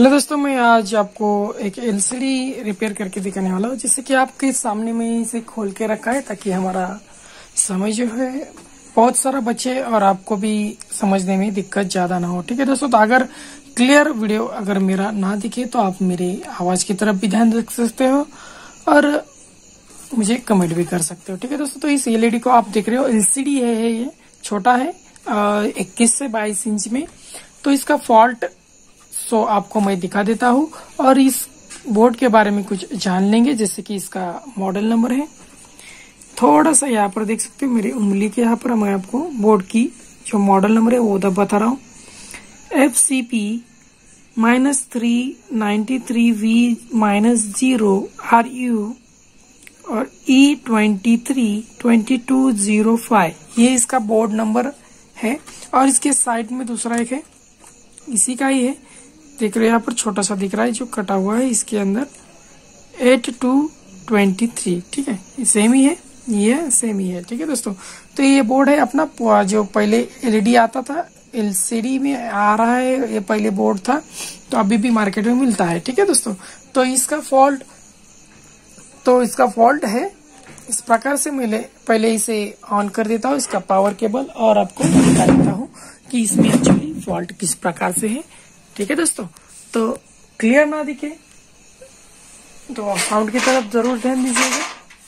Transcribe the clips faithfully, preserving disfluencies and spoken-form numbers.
Hello दोस्तों, मैं आज आपको एक एलसीडी रिपेयर करके दिखाने वाला हूँ, जिससे कि आपके सामने में इसे खोल के रखा है ताकि हमारा समय जो है बहुत सारा बचे और आपको भी समझने में दिक्कत ज्यादा ना हो। ठीक है दोस्तों, तो अगर क्लियर वीडियो अगर मेरा ना दिखे तो आप मेरी आवाज की तरफ भी ध्यान रख सकते हो और मुझे कमेंट भी कर सकते हो। ठीक है दोस्तों, तो इस एलईडी को आप देख रहे हो, एलसीडी है, है ये छोटा है इक्कीस से बाईस इंच में। तो इसका फॉल्ट सो आपको मैं दिखा देता हूँ और इस बोर्ड के बारे में कुछ जान लेंगे, जैसे कि इसका मॉडल नंबर है। थोड़ा सा यहाँ पर देख सकते हो मेरी उंगली के यहाँ पर मैं आपको बोर्ड की जो मॉडल नंबर है वो दब बता रहा हूँ। F C P minus three ninety three V minus zero R U और E twenty three twenty two zero five ये इसका बोर्ड नंबर है। और इसके साइड में दूसरा एक है, इसी का ही है, देख रहे हो यहाँ पर छोटा सा दिख रहा है जो कटा हुआ है, इसके अंदर एट टू ट्वेंटी थ्री। ठीक है, सेम ही है, ये सेम ही है। ठीक है दोस्तों, तो ये बोर्ड है अपना जो पहले एलईडी आता था, एलसीडी में आ रहा है, ये पहले बोर्ड था, तो अभी भी मार्केट में मिलता है। ठीक है दोस्तों, तो इसका फॉल्ट तो इसका फॉल्ट है इस प्रकार से। मैं पहले इसे ऑन कर देता हूँ, इसका पावर केबल, और आपको बता देता हूँ कि इसमें एक्चुअली फॉल्ट किस प्रकार से है। ठीक है दोस्तों, तो क्लियर ना दिखे तो साउंड की तरफ जरूर ध्यान दीजिएगा,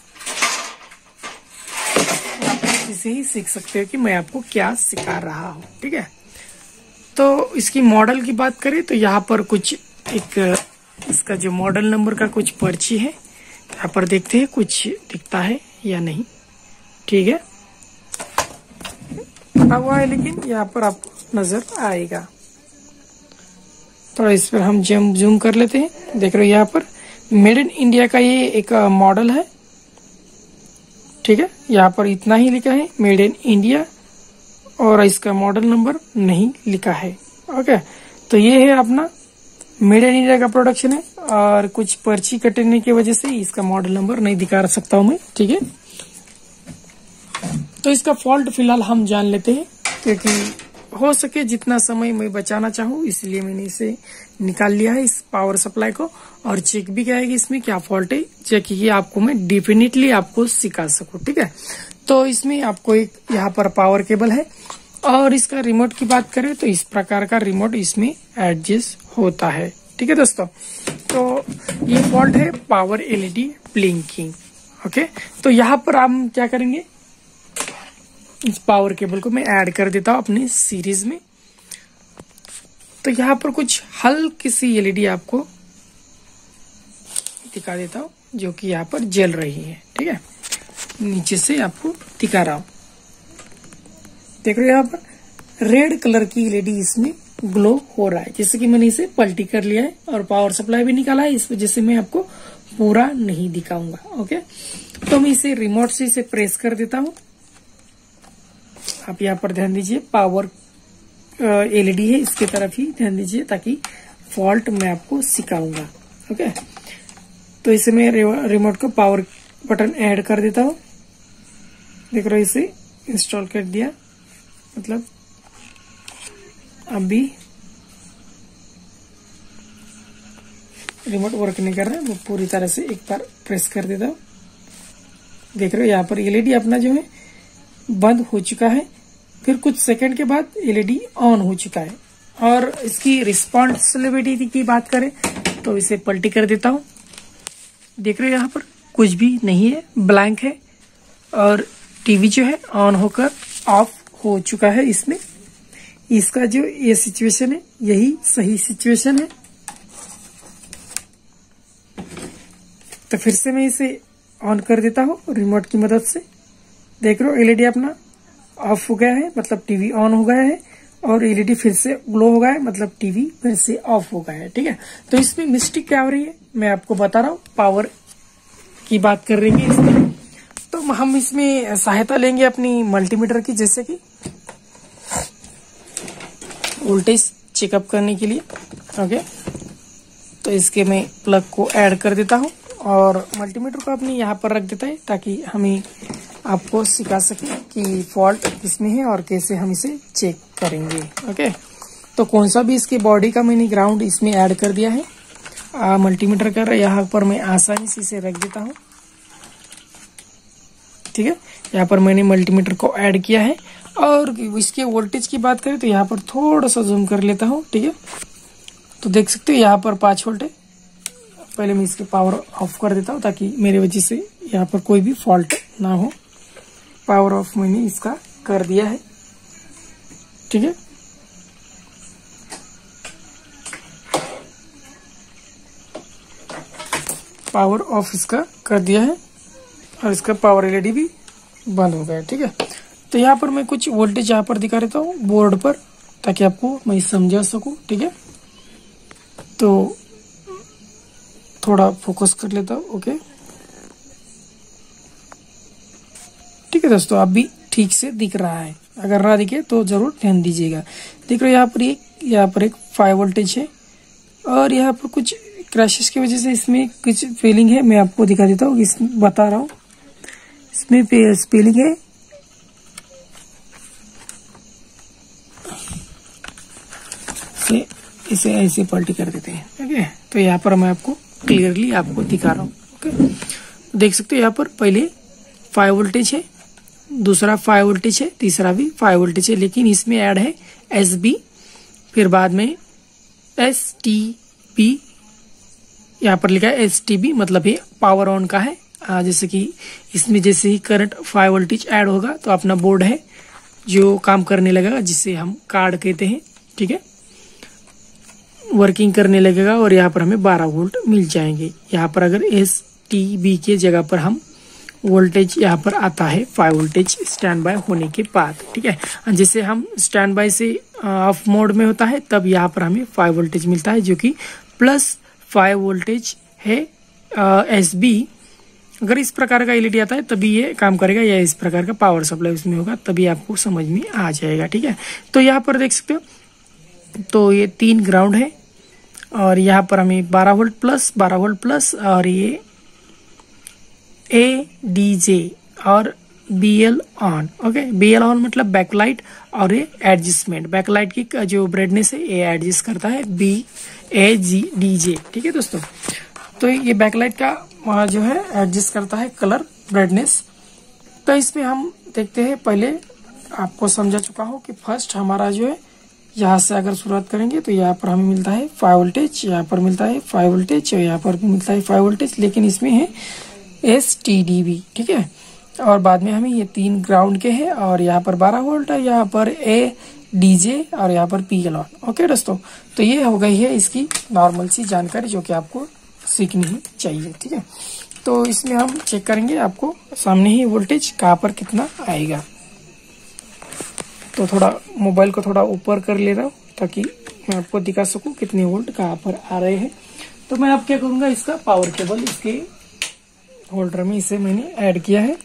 आप इसे ही सीख सकते हो कि मैं आपको क्या सिखा रहा हूँ। ठीक है, तो इसकी मॉडल की बात करें तो यहाँ पर कुछ एक इसका जो मॉडल नंबर का कुछ पर्ची है, यहाँ पर देखते हैं कुछ दिखता है या नहीं। ठीक है, बना हुआ है लेकिन यहाँ पर आपको नजर आएगा। थोड़ा इस पर हम जूम जूम कर लेते हैं। देख रहे हो यहाँ पर मेड इन इंडिया का ये एक मॉडल है। ठीक है, यहाँ पर इतना ही लिखा है मेड इन इंडिया और इसका मॉडल नंबर नहीं लिखा है। ओके, तो ये है अपना मेड इन इंडिया का प्रोडक्शन है और कुछ पर्ची कटने की वजह से इसका मॉडल नंबर नहीं दिखा सकता हूं मैं। ठीक है, तो इसका फॉल्ट फिलहाल हम जान लेते हैं, क्योंकि हो सके जितना समय मैं बचाना चाहूँ इसलिए मैंने इसे निकाल लिया है, इस पावर सप्लाई को, और चेक भी किया है कि इसमें क्या फॉल्ट है, चेक किए आपको मैं डेफिनेटली आपको सिखा सकूं। ठीक है, तो इसमें आपको एक यहाँ पर पावर केबल है और इसका रिमोट की बात करें तो इस प्रकार का रिमोट इसमें एडजस्ट होता है। ठीक है दोस्तों, तो ये फॉल्ट है पावर एलईडी ब्लिंकिंग। ओके, तो यहाँ पर हम क्या करेंगे, इस पावर केबल को मैं ऐड कर देता हूँ अपनी सीरीज में। तो यहाँ पर कुछ हल्की सी एलईडी आपको दिखा देता हूँ जो कि यहाँ पर जल रही है। ठीक है, नीचे से आपको दिखा रहा हूँ, देख रहे हो यहाँ पर रेड कलर की एलईडी इसमें ग्लो हो रहा है। जैसे कि मैंने इसे पलटी कर लिया है और पावर सप्लाई भी निकाला है, इस वजह से मैं आपको पूरा नहीं दिखाऊंगा। ओके, तो मैं इसे रिमोट से इसे प्रेस कर देता हूँ। आप यहाँ पर ध्यान दीजिए, पावर एलईडी है, इसके तरफ ही ध्यान दीजिए ताकि फॉल्ट मैं आपको सिखाऊंगा। ओके, तो इसे मैं रिमोट को पावर बटन ऐड कर देता हूँ। देख रहे हो, इसे इंस्टॉल कर दिया, मतलब अभी रिमोट वर्क नहीं कर रहा है, वो पूरी तरह से एक बार प्रेस कर देता हूँ। देख रहे हो यहाँ पर एलईडी अपना जो है बंद हो चुका है, फिर कुछ सेकंड के बाद एलईडी ऑन हो चुका है। और इसकी रिस्पॉन्सिबिलिटी की बात करें तो इसे पलटी कर देता हूँ। देख रहे हो यहाँ पर कुछ भी नहीं है, ब्लैंक है, और टीवी जो है ऑन होकर ऑफ हो चुका है। इसमें इसका जो ये सिचुएशन है यही सही सिचुएशन है। तो फिर से मैं इसे ऑन कर देता हूँ रिमोट की मदद से। देख रहे हो एलईडी अपना ऑफ हो गया है, मतलब टीवी ऑन हो गया है, और एलईडी फिर से ग्लो हो गया है, मतलब टीवी फिर से ऑफ हो गया है। ठीक है, तो इसमें मिस्टेक क्या हो रही है मैं आपको बता रहा हूँ। पावर की बात कर रही है इसमें, तो हम इसमें सहायता लेंगे अपनी मल्टीमीटर की, जैसे कि वोल्टेज चेकअप करने के लिए। ओके, तो इसके मैं प्लग को ऐड कर देता हूँ और मल्टीमीटर को अपनी यहाँ पर रख देता है ताकि हमें आपको सिखा सके कि फॉल्ट किसमें है और कैसे हम इसे चेक करेंगे। ओके, तो कौन सा भी इसकी बॉडी का मैंने ग्राउंड इसमें ऐड कर दिया है। आ, मल्टीमीटर कर यहाँ पर मैं आसानी से इसे रख देता हूँ। ठीक है, यहाँ पर मैंने मल्टीमीटर को ऐड किया है। और इसके वोल्टेज की बात करें तो यहाँ पर थोड़ा सा जूम कर लेता हूँ। ठीक है, तो देख सकते हो यहाँ पर पाँच वोल्ट है। पहले मैं इसके पावर ऑफ कर देता हूँ ताकि मेरे वजह से यहाँ पर कोई भी फॉल्ट ना हो। पावर ऑफ मैंने इसका कर दिया है। ठीक है, पावर ऑफ इसका कर दिया है और इसका पावर एलईडी भी बंद हो गया है। ठीक है, तो यहाँ पर मैं कुछ वोल्टेज यहाँ पर दिखा देता हूँ बोर्ड पर ताकि आपको मैं समझा सकूं। ठीक है, तो थोड़ा फोकस कर लेता हूँ। ओके, ठीक है दोस्तों, अब भी ठीक से दिख रहा है। अगर ना दिखे तो जरूर ध्यान दीजिएगा। देख रहे हो यहाँ पर एक यहाँ पर एक फाइव वोल्टेज है और यहाँ पर कुछ क्रैशेस की वजह से इसमें कुछ फीलिंग है। मैं आपको दिखा देता हूँ, इस बता रहा हूँ। इसमें स्पेलिंग है इसे इसे ऐसे पलटी कर देते हैं। ओके, तो यहाँ पर मैं आपको क्लियरली आपको दिखा रहा हूँ। ओके, देख सकते हो यहाँ पर पहले फाइव वोल्टेज है, दूसरा फाइव वोल्टेज है, तीसरा भी फाइव वोल्टेज है, लेकिन इसमें ऐड है एस बी, फिर बाद में एस टी बी। यहाँ पर लिखा है एस टी बी, मतलब ये पावर ऑन का है। आ, जैसे कि इसमें जैसे ही करंट फाइव वोल्टेज ऐड होगा तो अपना बोर्ड है जो काम करने लगेगा, जिसे हम कार्ड कहते हैं। ठीक है, वर्किंग करने लगेगा और यहाँ पर हमें बारह वोल्ट मिल जाएंगे। यहाँ पर अगर एस टी बी के जगह पर हम वोल्टेज यहाँ पर आता है फाइव वोल्टेज स्टैंड बाय होने के बाद। ठीक है, जैसे हम स्टैंड बाय से ऑफ मोड में होता है तब यहाँ पर हमें फाइव वोल्टेज मिलता है, जो कि प्लस फाइव वोल्टेज है। एस बी अगर इस प्रकार का एलईडी आता है तभी ये काम करेगा, या इस प्रकार का पावर सप्लाई उसमें होगा तभी आपको समझ में आ जाएगा। ठीक है, तो यहाँ पर देख सकते हो, तो ये तीन ग्राउंड है और यहाँ पर हमें बारह वोल्ट प्लस बारह वोल्ट प्लस और ये ए डी जे और B L on. Okay, B L on मतलब बैकलाइट और ये एडजस्टमेंट। बैकलाइट की जो ब्राइटनेस है ये एडजस्ट करता है बी ए जी डी जे। ठीक है दोस्तों, तो ये बैकलाइट का वहाँ जो है एडजस्ट करता है कलर ब्राइटनेस। तो इसमें हम देखते हैं, पहले आपको समझा चुका हूँ कि फर्स्ट हमारा जो है यहाँ से अगर शुरुआत करेंगे तो यहाँ पर हमें मिलता है फाइव वोल्टेज, यहाँ पर मिलता है फाइव वोल्टेज और यहाँ पर भी मिलता है फाइव वोल्टेज, लेकिन इसमें है एस टी डी बी। ठीक है, और बाद में हमें ये तीन ग्राउंड के हैं और यहाँ पर बारह वोल्ट है, यहाँ पर ए डी जे और यहाँ पर पी एल ऑन। ओके दोस्तों, तो ये हो गई है इसकी नॉर्मल सी जानकारी जो कि आपको सीखनी ही चाहिए। ठीक है, तो इसमें हम चेक करेंगे आपको सामने ही वोल्टेज कहाँ पर कितना आएगा। तो थोड़ा मोबाइल को थोड़ा ऊपर कर ले रहा हूँ ताकि मैं आपको दिखा सकूं कितने वोल्ट कहाँ पर आ रहे हैं। तो मैं अब क्या करूंगा, इसका पावर केबल इसके होल्डर में इसे मैंने ऐड किया है।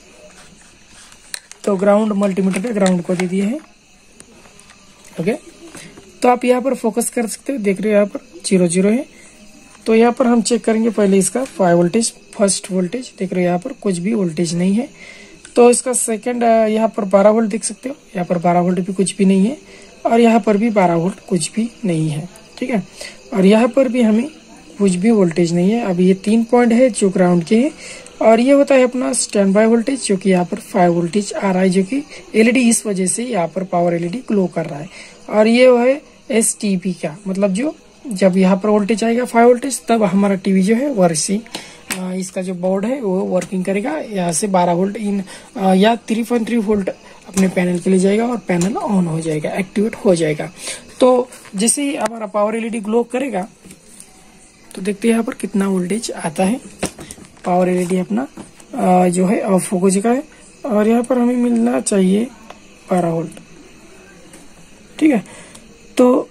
तो ग्राउंड मल्टीमीटर के ग्राउंड को दे दिया है। ओके, तो आप यहाँ पर फोकस कर सकते हो, देख रहे हो यहाँ पर जीरो जीरो है। तो यहाँ पर हम चेक करेंगे पहले इसका फाइव वोल्टेज, फर्स्ट वोल्टेज देख रहे हो यहाँ पर कुछ भी वोल्टेज नहीं है। तो इसका सेकंड यहाँ पर बारह वोल्ट देख सकते हो, यहाँ पर बारह वोल्ट भी कुछ भी नहीं है और यहाँ पर भी बारह वोल्ट कुछ भी नहीं है। ठीक है, और यहाँ पर भी हमें कुछ भी वोल्टेज नहीं है। अब ये तीन पॉइंट है जो ग्राउंड के हैं और ये होता है अपना स्टैंड बाय वोल्टेज, जो कि यहाँ पर फाइव वोल्टेज आ रहा है, जो कि एलईडी इस वजह से यहाँ पर पावर एलईडी ग्लो कर रहा है। और ये है एस टी बी का, मतलब जो जब यहाँ पर वोल्टेज आएगा फाइव वोल्टेज तब हमारा टीवी जो है वर्सी इसका जो बोर्ड है वो वर्किंग करेगा। यहाँ से बारह वोल्ट इन आ, या थ्री पॉइंट थ्री वोल्ट अपने पैनल के लिए जाएगा और पैनल ऑन हो जाएगा, एक्टिवेट हो जाएगा। तो जैसे ही हमारा पावर एलईडी ग्लो करेगा तो देखते हैं यहाँ पर कितना वोल्टेज आता है। पावर एलईडी अपना आ, जो है ऑफ हो चुका है और यहाँ पर हमें मिलना चाहिए बारह वोल्ट। ठीक है, तो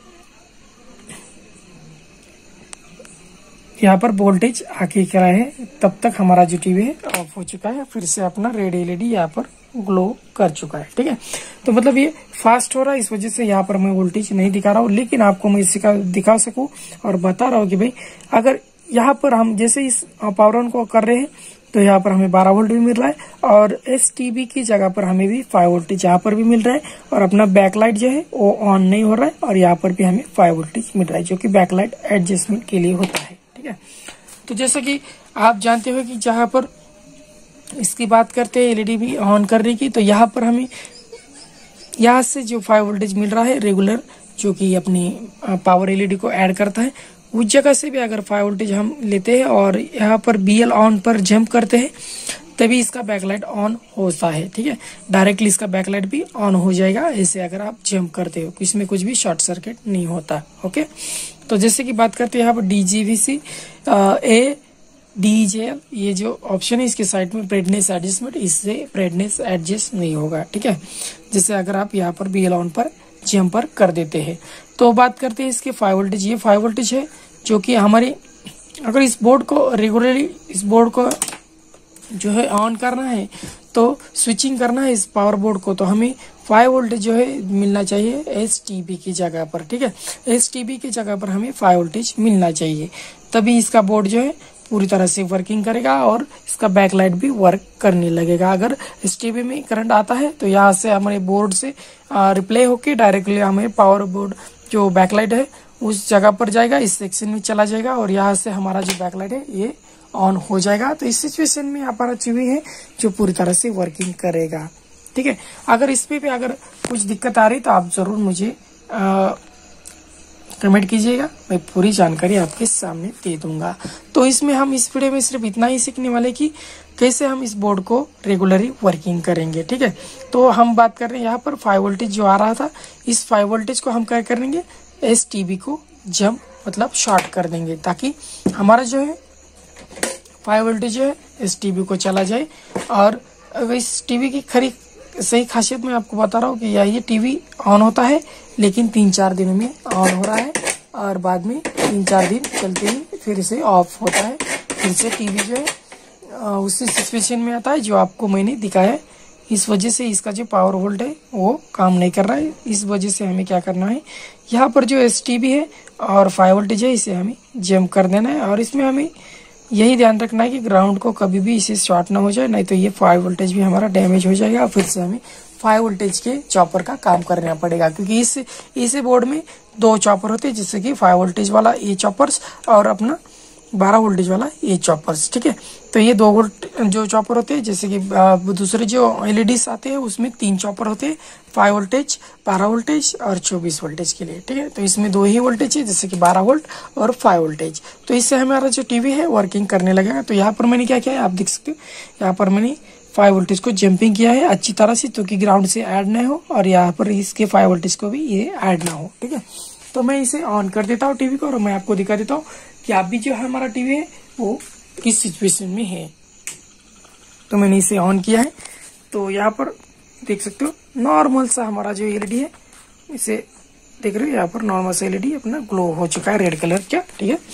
यहाँ पर वोल्टेज आके क्या है, तब तक हमारा जो टीवी है ऑफ हो चुका है, फिर से अपना रेड एलईडी यहाँ पर ग्लो कर चुका है। ठीक है, तो मतलब ये फास्ट हो रहा है, इस वजह से यहाँ पर मैं वोल्टेज नहीं दिखा रहा हूँ, लेकिन आपको मैं इसका दिखा सकूं और बता रहा हूँ कि भाई अगर यहाँ पर हम जैसे इस पावर ऑन को कर रहे हैं तो यहाँ पर हमें बारह वोल्ट भी मिल रहा है और एस टी बी की जगह पर हमें भी फाइव वोल्टेज यहाँ पर भी मिल रहा है और अपना बैकलाइट जो है वो ऑन नहीं हो रहा है और यहाँ पर भी हमें फाइव वोल्टेज मिल रहा है जो कि बैकलाइट एडजस्टमेंट के लिए होता है। ठीक है, तो जैसा कि आप जानते हो कि जहाँ पर इसकी बात करते हैं एलईडी भी ऑन करने की, तो यहाँ पर हमें यहाँ से जो फाइव वोल्टेज मिल रहा है रेगुलर जो कि अपनी पावर एलईडी को ऐड करता है, उस जगह से भी अगर फाइव वोल्टेज हम लेते हैं और यहाँ पर बीएल ऑन पर जंप करते हैं तभी इसका बैकलाइट ऑन होता है। ठीक है, डायरेक्टली इसका बैकलाइट भी ऑन हो जाएगा ऐसे अगर आप जंप करते हो, इसमें कुछ भी शॉर्ट सर्किट नहीं होता। ओके, तो जैसे कि बात करते हैं यहाँ पर डीजीवीसी ए डीजेएल ये जो ऑप्शन है इसके साइड में ब्राइटनेस एडजस्टमेंट, इससे ब्राइटनेस एडजस्ट नहीं होगा। ठीक है, जैसे अगर आप यहाँ पर बीएल ऑन पर जंपर कर देते हैं। तो बात करते हैं इसके फाइव वोल्टेज, ये फाइव वोल्टेज है जो कि हमारे अगर इस बोर्ड को रेगुलरली इस बोर्ड को जो है ऑन करना है तो स्विचिंग करना है इस पावर बोर्ड को, तो हमें फाइव वोल्टेज जो है मिलना चाहिए एस टी बी की जगह पर। ठीक है, एस टी बी की जगह पर हमें फाइव वोल्टेज मिलना चाहिए, तभी इसका बोर्ड जो है पूरी तरह से वर्किंग करेगा और इसका बैकलाइट भी वर्क करने लगेगा। अगर एस टी बी में करंट आता है तो यहाँ से हमारे बोर्ड से रिप्ले होके डायरेक्टली हमें पावर बोर्ड जो बैकलाइट है उस जगह पर जाएगा, इस सेक्शन में चला जाएगा और यहाँ से हमारा जो बैकलाइट है ये ऑन हो जाएगा। तो इस सिचुएशन में यहाँ पर टीवी है जो पूरी तरह से वर्किंग करेगा। ठीक है, अगर इस पे भी अगर कुछ दिक्कत आ रही तो आप जरूर मुझे कमेंट कीजिएगा, मैं पूरी जानकारी आपके सामने दे दूंगा। तो इसमें हम इस वीडियो में सिर्फ इतना ही सीखने वाले कि कैसे हम इस बोर्ड को रेगुलरली वर्किंग करेंगे। ठीक है, तो हम बात कर रहे हैं यहाँ पर फाइव वोल्टेज जो आ रहा था, इस फाइव वोल्टेज को हम क्या करेंगे एस टी बी को जंप मतलब शॉर्ट कर देंगे ताकि हमारा जो है फाइव वोल्टेज जो है इस टीवी को चला जाए। और इस टीवी की खरी सही खासियत मैं आपको बता रहा हूँ कि ये टीवी ऑन होता है लेकिन तीन चार दिनों में ऑन हो रहा है और बाद में तीन चार दिन चलते ही फिर से ऑफ होता है, फिर से टीवी जो है उसी सिचुएशन में आता है जो आपको मैंने दिखाया है। इस वजह से इसका जो पावर वोल्ट है वो काम नहीं कर रहा है। इस वजह से हमें क्या करना है, यहाँ पर जो एस टी बी है और फाइव वोल्टेज है इसे हमें जंप कर देना है और इसमें हमें यही ध्यान रखना है कि ग्राउंड को कभी भी इसे शॉर्ट ना हो जाए, नहीं तो ये फाइव वोल्टेज भी हमारा डैमेज हो जाएगा। फिर से हमें फाइव वोल्टेज के चॉपर का काम करना पड़ेगा क्योंकि इस इस बोर्ड में दो चॉपर होते हैं, जैसे कि फाइव वोल्टेज वाला ये चॉपर्स और अपना बारह वोल्टेज वाला ये चॉपर्स। ठीक है, तो ये दो वोल्ट जो चॉपर होते हैं, जैसे कि दूसरे जो एलईडीज आते हैं उसमें तीन चॉपर होते हैं, फाइव वोल्टेज, बारह वोल्टेज और चौबीस वोल्टेज के लिए। ठीक है, तो इसमें दो ही वोल्टेज है जैसे कि बारह वोल्ट और फाइव वोल्टेज। तो इससे हमारा जो टीवी है वर्किंग करने लगेगा। तो यहाँ पर मैंने क्या किया है आप देख सकते हो, यहाँ पर मैंने फाइव वोल्टेज को जंपिंग किया है अच्छी तरह से ताकि ग्राउंड से ऐड ना हो और यहाँ पर इसके फाइव वोल्टेज को भी ये ऐड ना हो। ठीक है, तो मैं इसे ऑन कर देता हूँ टीवी को और मैं आपको दिखा देता हूँ कि आप भी जो है हमारा टीवी है वो किस सिचुएशन में है। तो मैंने इसे ऑन किया है, तो यहाँ पर देख सकते हो नॉर्मल सा हमारा जो एलईडी है, इसे देख रहे हो यहाँ पर नॉर्मल सा एलईडी अपना ग्लो हो चुका है रेड कलर का। ठीक है,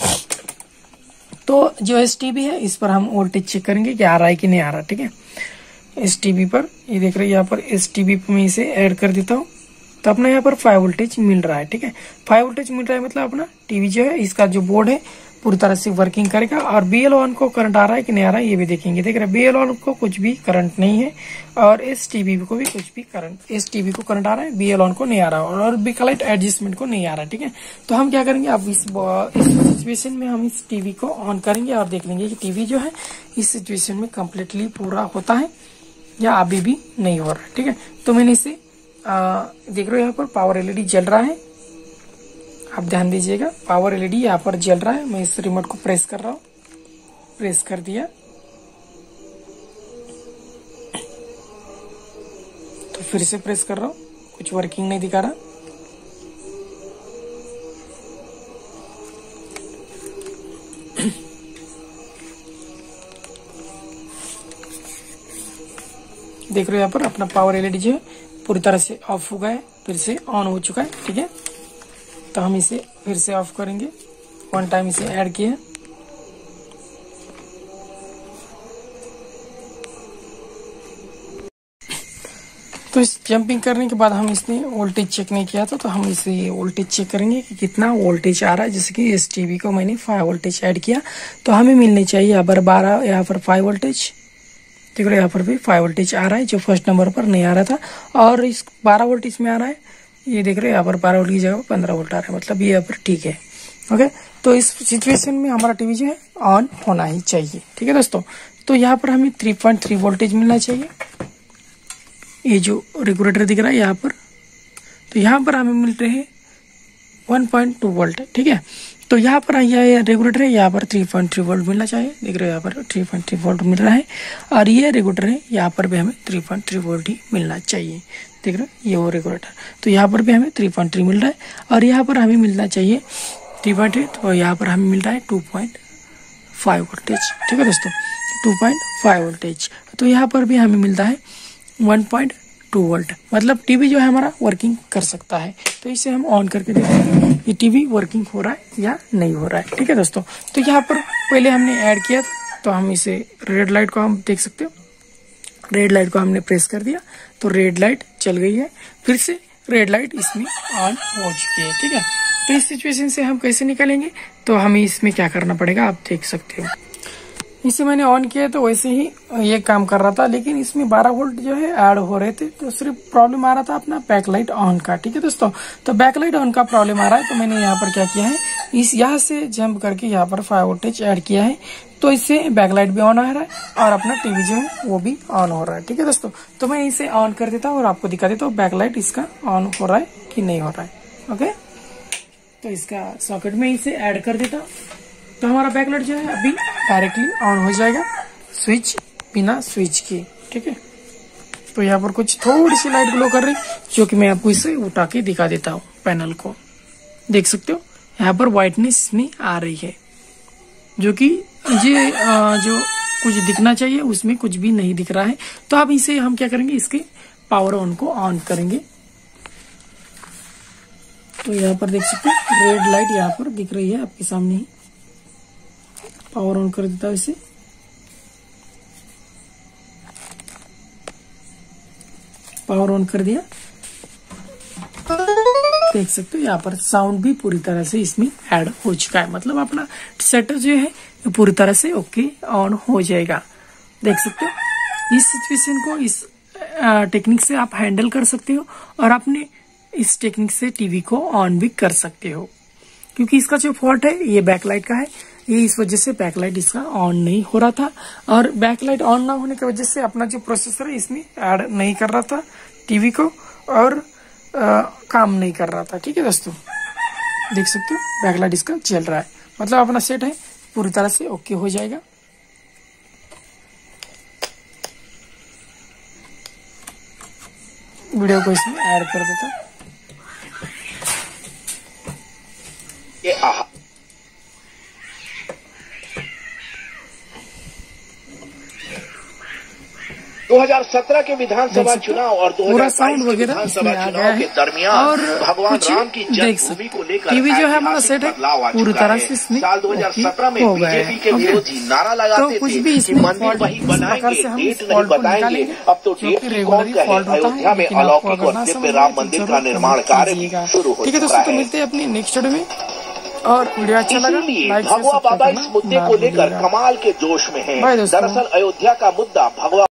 तो जो एस टी बी है इस पर हम वोल्टेज चेक करेंगे कि आ रहा है कि नहीं आ रहा। ठीक है, एस टी बी पर ये देख रहे हो यहाँ पर एस टी बी पर मैं इसे ऐड कर देता हूँ तो अपना यहाँ पर फाइव वोल्टेज मिल रहा है। ठीक है, फाइव वोल्टेज मिल रहा है मतलब अपना टीवी जो है इसका जो बोर्ड है पूरी तरह से वर्किंग करेगा। और बीएल वन को करंट आ रहा है कि नहीं आ रहा है ये भी देखेंगे। देख रहे हैं बीएल वन को कुछ भी करंट नहीं है और एस टीबी को भी कुछ भी करंट एस टीबी को करंट आ रहा है, बीएल वन को नहीं आ रहा और बैकलाइट एडजस्टमेंट को नहीं आ रहा। ठीक है, तो हम क्या करेंगे अब इस इस सिचुएशन में हम इस टीवी को ऑन करेंगे और देख लेंगे कि टीवी जो है इस सिचुएशन में कम्प्लीटली पूरा होता है या अभी भी नहीं हो रहा है। ठीक है, तो मैंने इसे आ, देख रहे हो यहाँ पर पावर एलईडी जल रहा है, आप ध्यान दीजिएगा पावर एलईडी यहाँ पर जल रहा है। मैं इस रिमोट को प्रेस कर रहा हूँ, प्रेस कर दिया तो फिर से प्रेस कर रहा हूँ, कुछ वर्किंग नहीं दिखा रहा। देख रहे हो यहाँ पर अपना पावर एलईडी जो है पूरी तरह से ऑफ हो गया है, फिर से ऑन हो चुका है। ठीक है, तो हम इसे फिर से ऑफ करेंगे, वन टाइम इसे ऐड किया। तो इस जंपिंग करने के बाद हम इसने वोल्टेज चेक नहीं किया था, तो हम इसे वोल्टेज चेक करेंगे कि कितना वोल्टेज आ रहा है। जैसे कि इस टीवी को मैंने फाइव वोल्टेज ऐड किया, तो हमें मिलनी चाहिए यहाँ पर बारह, यहाँ पर फाइव वोल्टेज। देख रहे यहाँ पर भी फाइव वोल्टेज आ रहा है, जो फर्स्ट नंबर पर नहीं आ रहा था, और इस बारह वोल्ट इसमें आ रहा है। ये देख रहे हैं यहाँ पर बारह वोल्ट की जगह पंद्रह वोल्ट आ रहा है, मतलब ये यहाँ पर ठीक है। ओके, तो इस सिचुएशन में हमारा टीवी जो है ऑन होना ही चाहिए। ठीक है दोस्तों, तो यहाँ पर हमें थ्री पॉइंट थ्री वोल्टेज मिलना चाहिए। ये जो रेगुलेटर दिख रहा है यहाँ पर, तो यहाँ पर हमें मिल रहे हैं वन पॉइंट टू वोल्ट। ठीक है, तो यहाँ पर यह रेगुलेटर है, यहाँ पर थ्री पॉइंट थ्री वोल्ट मिलना चाहिए। देख रहे हो यहाँ पर थ्री पॉइंट थ्री वोल्ट मिल रहा है, और ये रेगुलेटर है, यहाँ पर भी हमें थ्री पॉइंट थ्री वोल्ट ही मिलना चाहिए। देख रहे हो ये वो रेगुलेटर, तो यहाँ पर भी हमें थ्री पॉइंट थ्री मिल रहा है, और यहाँ पर हमें मिलना चाहिए थ्री पॉइंट थ्री, तो यहाँ पर हमें मिल रहा है टू पॉइंट फाइव वोल्टेज। ठीक है दोस्तों, टू पॉइंट फाइव वोल्टेज, तो यहाँ पर भी हमें मिलता है वन पॉइंट टू वोल्ट, मतलब टीवी जो है हमारा वर्किंग कर सकता है। तो इसे हम ऑन करके देखते हैं ये टीवी वर्किंग हो रहा है या नहीं हो रहा है। ठीक है दोस्तों, तो यहाँ पर पहले हमने ऐड किया था, तो हम इसे रेड लाइट को हम देख सकते हो, रेड लाइट को हमने प्रेस कर दिया तो रेड लाइट चल गई है, फिर से रेड लाइट इसमें ऑन हो चुकी है। ठीक है, तो इस सिचुएशन से हम कैसे निकलेंगे, तो हमें इसमें क्या करना पड़ेगा आप देख सकते हो। इसे मैंने ऑन किया तो वैसे ही ये काम कर रहा था, लेकिन इसमें बारह वोल्ट जो है ऐड हो रहे थे, तो सिर्फ प्रॉब्लम आ रहा था अपना बैकलाइट ऑन का। ठीक है दोस्तों, तो बैकलाइट ऑन का प्रॉब्लम आ रहा है, तो मैंने यहाँ पर क्या किया है, इस यहाँ से जंप करके यहाँ पर फाइव वोल्टेज ऐड किया है, तो इससे बैकलाइट भी ऑन हो रहा है और अपना टीवी जो है वो भी ऑन हो रहा है। ठीक है दोस्तों, तो मैं इसे ऑन कर देता हूँ और आपको दिखा देता हूँ बैकलाइट इसका ऑन हो रहा है कि नहीं हो रहा है। ओके, तो इसका सॉकेट में इसे ऐड कर देता हूँ, तो हमारा बैकलाइट जो है अभी डायरेक्टली ऑन हो जाएगा स्विच बिना स्विच के। ठीक है, तो यहाँ पर कुछ थोड़ी सी लाइट ग्लो कर रही, जो कि मैं आपको इसे उठा के दिखा देता हूँ। पैनल को देख सकते हो, यहाँ पर व्हाइटनेस में आ रही है, जो कि ये जो कुछ दिखना चाहिए उसमें कुछ भी नहीं दिख रहा है। तो अब इसे हम क्या करेंगे, इसके पावर ऑन को ऑन करेंगे। तो यहाँ पर देख सकते हो रेड लाइट यहाँ पर दिख रही है आपके सामने ही, पावर ऑन कर देता हूं इसे। पावर ऑन कर दिया, देख सकते हो यहाँ पर साउंड भी पूरी तरह से इसमें ऐड हो चुका है, मतलब अपना सेटअप जो है पूरी तरह से ओके ऑन हो जाएगा। देख सकते हो इस सिचुएशन को इस टेक्निक से आप हैंडल कर सकते हो, और अपने इस टेक्निक से टीवी को ऑन भी कर सकते हो, क्योंकि इसका जो फॉल्ट है ये बैकलाइट का है, ये इस वजह से बैकलाइट इसका ऑन नहीं हो रहा था, और बैकलाइट ऑन ना होने की वजह से अपना जो प्रोसेसर है इसमें ऐड नहीं कर रहा था टीवी को, और आ, काम नहीं कर रहा था। ठीक है दोस्तों, देख सकते हो बैकलाइट इसका चल रहा है, मतलब अपना सेट है पूरी तरह से ओके हो जाएगा। वीडियो को इसमें ऐड कर देता ये आहा दो हज़ार सत्रह के विधानसभा चुनाव और दो हज़ार बाईस के विधानसभा चुनाव के दरमियान और भगवान राम की जन्मभूमि को लेकर टीवी जो है हमारा सेट है पूरी तरह से इसमें साल दो हज़ार सत्रह में बीजेपी के विरोधी नारा लगाते तो थे कि मंदिर वही बनाएंगे, डेट नहीं बताएंगे। अब तो डेट की कौन कहे, अयोध्या में अलौकिक और दिव्य राम मंदिर का निर्माण कार्य शुरू हो चुका है। ठीक है दोस्तों, मिलते हैं अपनी नेक्स्ट वीडियो में, और वीडियो अच्छा लगा लाइक भगवा बाबा इस मुद्दे को लेकर कमाल के जोश में है। दरअसल अयोध्या का मुद्दा भगवा